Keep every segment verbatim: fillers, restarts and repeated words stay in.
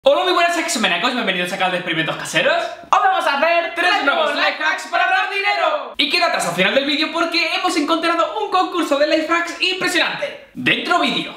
Hola muy buenas sexomaníacos, bienvenidos a canal de experimentos caseros. Hoy vamos a hacer tres nuevos life hacks para ahorrar dinero. Y quédate hasta el final del vídeo porque hemos encontrado un concurso de life hacks impresionante. Dentro vídeo.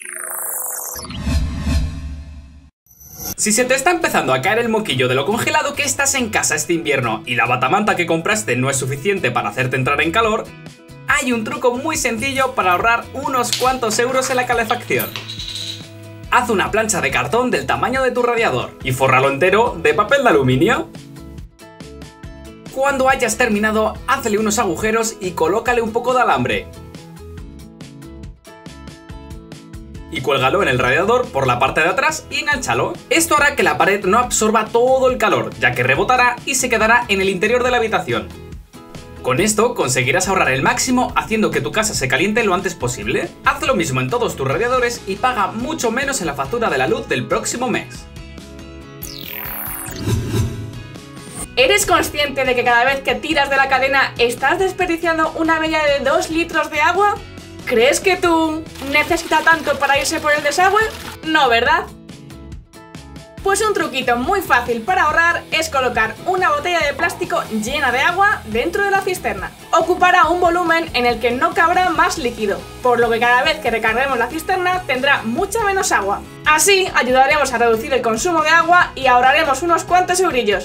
Si se te está empezando a caer el moquillo de lo congelado que estás en casa este invierno y la batamanta que compraste no es suficiente para hacerte entrar en calor, hay un truco muy sencillo para ahorrar unos cuantos euros en la calefacción. Haz una plancha de cartón del tamaño de tu radiador y fórralo entero de papel de aluminio. Cuando hayas terminado, hazle unos agujeros y colócale un poco de alambre. Y cuélgalo en el radiador por la parte de atrás y enganchalo. Esto hará que la pared no absorba todo el calor, ya que rebotará y se quedará en el interior de la habitación. Con esto conseguirás ahorrar el máximo haciendo que tu casa se caliente lo antes posible. Haz lo mismo en todos tus radiadores y paga mucho menos en la factura de la luz del próximo mes. ¿Eres consciente de que cada vez que tiras de la cadena estás desperdiciando una media de dos litros de agua? ¿Crees que tú necesitas tanto para irse por el desagüe? No, ¿verdad? Pues un truquito muy fácil para ahorrar es colocar una botella de plástico llena de agua dentro de la cisterna. Ocupará un volumen en el que no cabrá más líquido, por lo que cada vez que recarguemos la cisterna tendrá mucha menos agua. Así ayudaremos a reducir el consumo de agua y ahorraremos unos cuantos eurillos.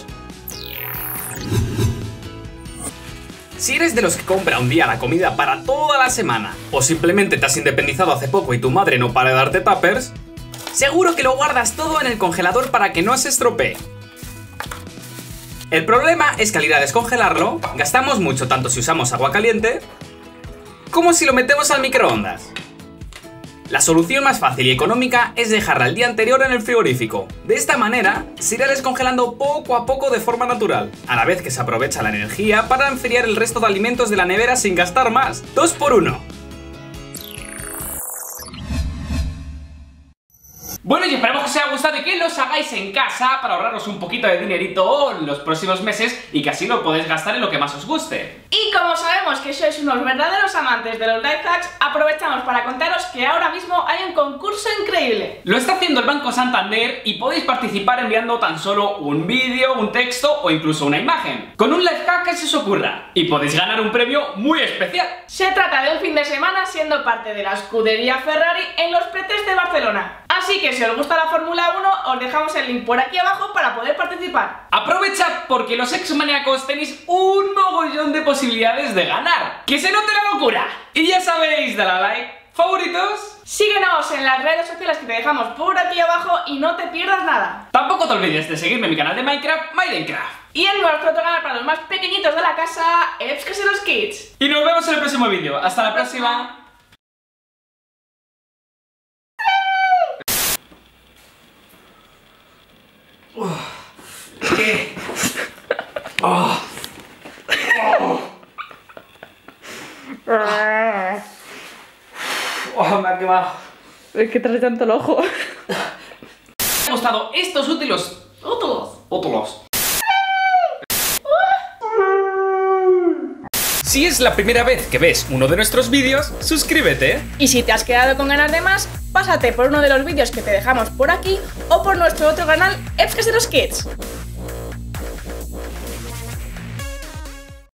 Si eres de los que compra un día la comida para toda la semana, o simplemente te has independizado hace poco y tu madre no para de darte tuppers, seguro que lo guardas todo en el congelador para que no se estropee. El problema es que al ir a descongelarlo, gastamos mucho tanto si usamos agua caliente como si lo metemos al microondas. La solución más fácil y económica es dejarla el día anterior en el frigorífico. De esta manera, se irá descongelando poco a poco de forma natural, a la vez que se aprovecha la energía para enfriar el resto de alimentos de la nevera sin gastar más. Dos por uno. Bueno, y esperamos que os haya gustado y que los hagáis en casa para ahorraros un poquito de dinerito en los próximos meses y que así lo podéis gastar en lo que más os guste. Y como sabemos que sois unos verdaderos amantes de los life hacks, aprovechamos para contaros que ahora mismo hay un concurso increíble. Lo está haciendo el Banco Santander y podéis participar enviando tan solo un vídeo, un texto o incluso una imagen, con un life hack que se os ocurra, y podéis ganar un premio muy especial. Se trata de un fin de semana siendo parte de la escudería Ferrari en los Pretes de Barcelona. Así que si os gusta la Fórmula uno, os dejamos el link por aquí abajo para poder participar. Aprovechad porque los exomaníacos tenéis un mogollón de posibilidades de ganar. ¡Que se note la locura! Y ya sabéis, dale a like, favoritos. Síguenos en las redes sociales que te dejamos por aquí abajo y no te pierdas nada. Tampoco te olvides de seguirme en mi canal de Minecraft, Minecraft. Y en nuestro otro canal para los más pequeñitos de la casa, Epscaseros Kids. Y nos vemos en el próximo vídeo. Hasta la próxima. ¿Qué? Oh. Oh. Oh, me ha quemado. Es que trae tanto el ojo. Me han gustado estos útiles. Útiles. Útiles. Si es la primera vez que ves uno de nuestros vídeos, suscríbete. Y si te has quedado con ganas de más, pásate por uno de los vídeos que te dejamos por aquí o por nuestro otro canal, Epscaseros Kids.